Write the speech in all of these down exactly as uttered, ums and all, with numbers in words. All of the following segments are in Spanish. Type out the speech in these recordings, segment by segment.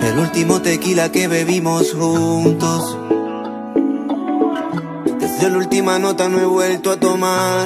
El último tequila que bebimos juntos. Desde la última nota no he vuelto a tomar.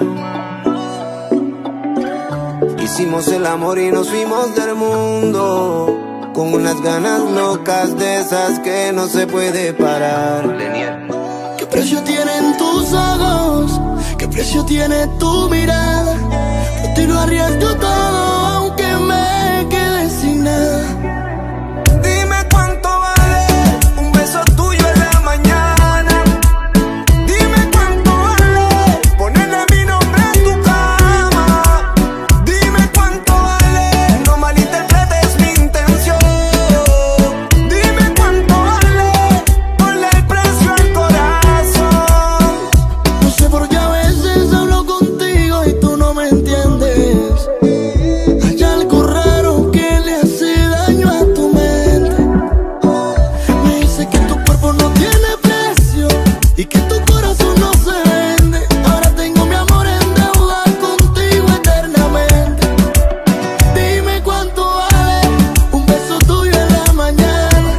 Hicimos el amor y nos fuimos del mundo, con unas ganas locas de esas que no se puede parar. ¿Qué precio tienen tus ojos? ¿Qué precio tiene tu mirada? Por ti lo arriesgo todo, aunque me quede sin nada. Dime cuánto vale un beso tuyo en la mañana. Dime cuánto vale ponerle mi nombre en tu cama. Dime cuánto vale, no malinterpretes mi intención. Dime cuánto vale, ponle el precio al corazón. No sé por qué a veces hablo contigo y tú no me entiendes. Hay algo raro que le hace daño a tu mente. Me dice que tu cuerpo no tiene precio y que tu corazón no se vende. Ahora tengo mi amor en deuda contigo eternamente. Dime cuánto vale un beso tuyo en la mañana.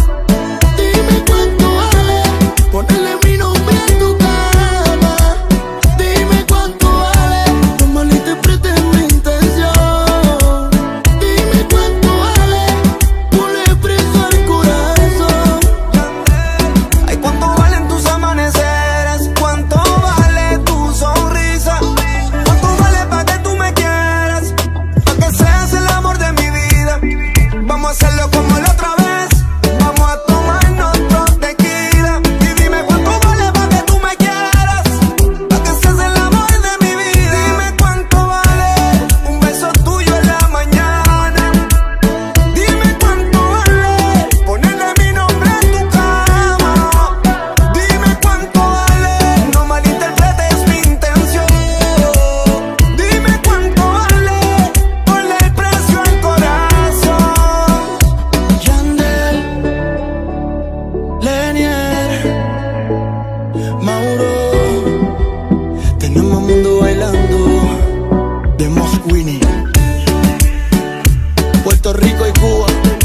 Dime cuánto vale ponerle mi nombre en tu cama. Dime cuánto vale, no malinterpretes mi intención. Dime cuánto vale, ponle preso al corazón. Ay, cuánto valen tus amaneceres, cuánto vale tu sonrisa, cuánto vale para que tú me quieras, para que seas el amor de mi vida. Vamos a hacerlo como la otra vez, vamos a tomarnos otro tequila. Y dime cuánto vale para que tú me quieras, para que seas el amor de mi vida. Dime cuánto vale un beso tuyo en la mañana. Dime cuánto vale ponerle mi nombre en tu cama. Dime cuánto vale, no malinterpretes mi intención. Dime cuánto vale, ponle el precio al corazón. Yandel, Lenier, Mauro, tenemos mundo bailando de Mosquini, Puerto Rico y Cuba.